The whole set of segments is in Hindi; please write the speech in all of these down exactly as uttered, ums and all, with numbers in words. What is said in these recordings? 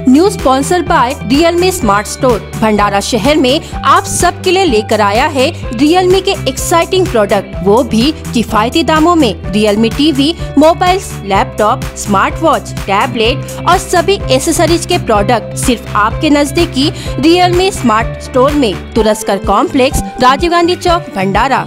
New sponsor by Realme smart store Bhandara शहर में आप सब के लिए लेकर आया है रियलमी के एक्साइटिंग प्रोडक्ट, वो भी किफायती दामों में। Realme TV, mobiles, laptop, smart watch, tablet और सभी एसेसरीज के प्रोडक्ट सिर्फ आपके नजदीकी रियलमी स्मार्ट स्टोर में, तुरस्कर कॉम्प्लेक्स, राजीव गांधी चौक, भंडारा।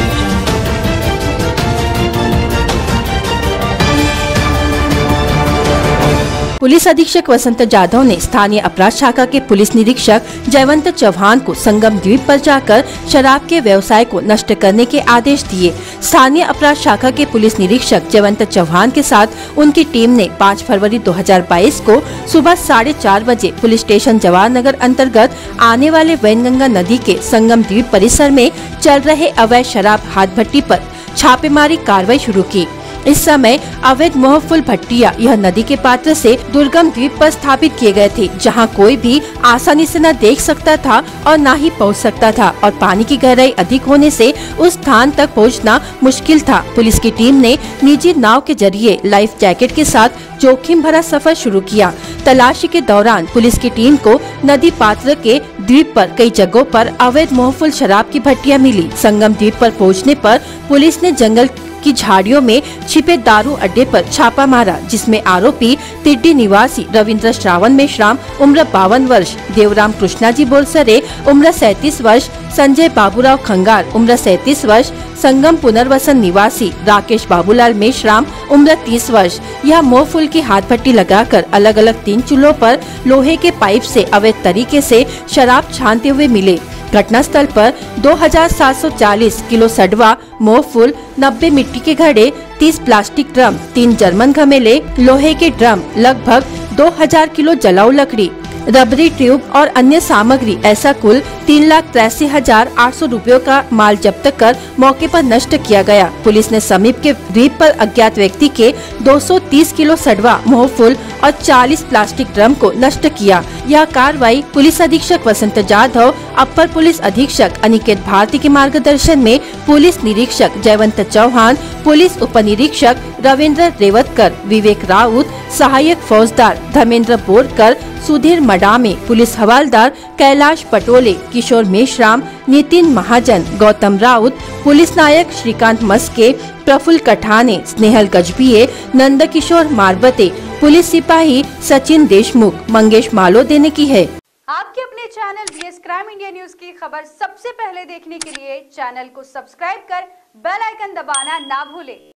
पुलिस अधीक्षक वसंत जाधव ने स्थानीय अपराध शाखा के पुलिस निरीक्षक जयवंत चौहान को संगम द्वीप पर जाकर शराब के व्यवसाय को नष्ट करने के आदेश दिए। स्थानीय अपराध शाखा के पुलिस निरीक्षक जयवंत चौहान के साथ उनकी टीम ने पाँच फरवरी दो हज़ार बाईस को सुबह साढ़े चार बजे पुलिस स्टेशन जवाहर नगर अंतर्गत आने वाले वैनगंगा नदी के संगम द्वीप परिसर में चल रहे अवैध शराब हाथ भट्टी पर छापेमारी कार्रवाई शुरू की। इस समय अवैध महफुल भट्टियां यह नदी के पात्र से दुर्गम द्वीप पर स्थापित किए गए थे, जहां कोई भी आसानी से न देख सकता था और न ही पहुंच सकता था, और पानी की गहराई अधिक होने से उस स्थान तक पहुंचना मुश्किल था। पुलिस की टीम ने निजी नाव के जरिए लाइफ जैकेट के साथ जोखिम भरा सफर शुरू किया। तलाशी के दौरान पुलिस की टीम को नदी पात्र के द्वीप पर कई जगहों पर अवैध महफुल शराब की भट्टियां मिली। संगम द्वीप पर पहुंचने पर पुलिस ने जंगल की झाड़ियों में छिपे दारू अड्डे पर छापा मारा, जिसमें आरोपी तिड्डी निवासी रविंद्र श्रावण मेश्राम उम्र बावन वर्ष, देवराम कृष्णाजी बोलसरे उम्र सैंतीस वर्ष, संजय बाबूराव खंगार उम्र सैंतीस वर्ष, संगम पुनर्वसन निवासी राकेश बाबूलाल मेश्राम उम्र तीस वर्ष यह मोहफुल की हाथ भट्टी लगाकर अलग अलग तीन चूल्हों पर लोहे के पाइप से अवैध तरीके से शराब छानते हुए मिले। घटना स्थल पर दो हज़ार सात सौ चालीस किलो सडवा मोहफुल, नब्बे मिट्टी के घड़े, तीस प्लास्टिक ड्रम, तीन जर्मन घमेले, लोहे के ड्रम, लगभग दो हज़ार किलो जलाऊ लकड़ी, रबरी ट्यूब और अन्य सामग्री, ऐसा कुल तीन लाख तिरासी हजार आठ सौ रूपयों का माल जब्त कर मौके पर नष्ट किया गया। पुलिस ने समीप के द्वीप पर अज्ञात व्यक्ति के दो सौ तीस किलो सडवा मोहफुल और चालीस प्लास्टिक ड्रम को नष्ट किया। यह कार्रवाई पुलिस अधीक्षक वसंत जाधव, अपर पुलिस अधीक्षक अनिकेत भारती के मार्गदर्शन में पुलिस निरीक्षक जयवंत चौहान, पुलिस उप निरीक्षक रविंद्र रेवतकर, विवेक राउत, सहायक फौजदार धर्मेंद्र बोरकर, सुधीर मडामे, पुलिस हवलदार कैलाश पटोले, किशोर मेश्राम, नितिन महाजन, गौतम राउत, पुलिस नायक श्रीकांत मस्के, प्रफुल्ल कठाने, स्नेहल गजभिये, नंद किशोर मारबते, पुलिस सिपाही सचिन देशमुख, मंगेश मालोदे ने की है। आपके अपने channel BS crime India news की खबर सबसे पहले देखने के लिए चैनल को सब्सक्राइब कर बेल आइकन दबाना ना भूलें।